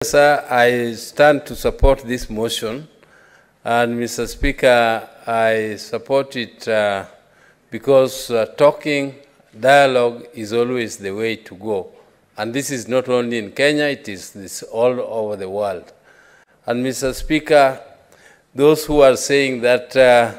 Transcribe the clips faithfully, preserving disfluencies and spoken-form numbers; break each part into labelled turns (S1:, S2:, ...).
S1: Sir, I stand to support this motion, and Mister Speaker, I support it uh, because uh, talking, dialogue is always the way to go. And this is not only in Kenya, it is this all over the world. And Mister Speaker, those who are saying that uh,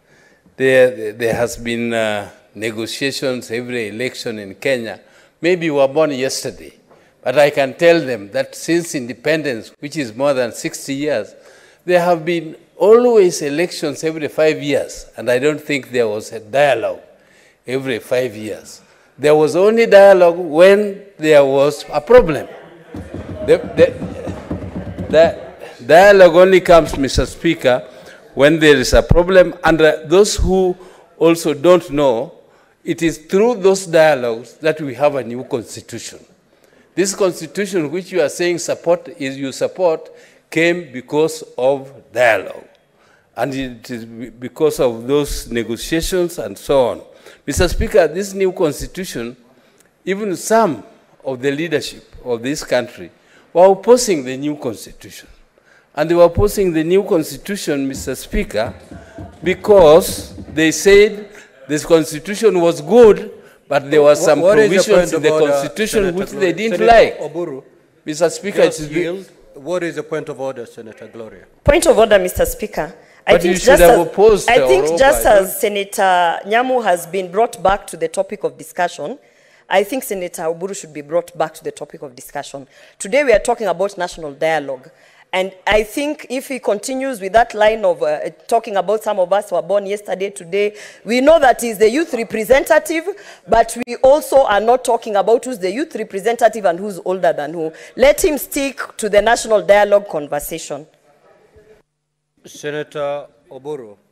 S1: there, there has been uh, negotiations every election in Kenya, maybe were born yesterday. But I can tell them that since independence, which is more than sixty years, there have been always elections every five years. And I don't think there was a dialogue every five years. There was only dialogue when there was a problem. The, the, the dialogue only comes, Mister Speaker, when there is a problem. And uh, those who also don't know, it is through those dialogues that we have a new constitution. This constitution, which you are saying support, is you support, came because of dialogue. And it is because of those negotiations and so on. Mister Speaker, this new constitution, even some of the leadership of this country were opposing the new constitution. And they were opposing the new constitution, Mister Speaker, because they said this constitution was good, but there were some
S2: what
S1: provisions
S2: the
S1: in the
S2: order,
S1: constitution
S2: Senator
S1: which
S2: Gloria?
S1: they didn't
S2: Senator
S1: like.
S2: Oburu,
S1: Mister Speaker,
S2: just
S1: it's
S2: yield. What is the point of order, Senator Gloria?
S3: Point of order, Mister Speaker. I
S1: But
S3: think
S1: you should
S3: just
S1: have
S3: as,
S1: opposed
S3: I think
S1: Oroba,
S3: just
S1: don't-
S3: as Senator Nyamu has been brought back to the topic of discussion, I think Senator Oburu should be brought back to the topic of discussion. Today we are talking about national dialogue. And I think if he continues with that line of uh, talking about some of us who were born yesterday, today, we know that he's the youth representative, but we also are not talking about who's the youth representative and who's older than who. Let him stick to the national dialogue conversation.
S2: Senator Oburu.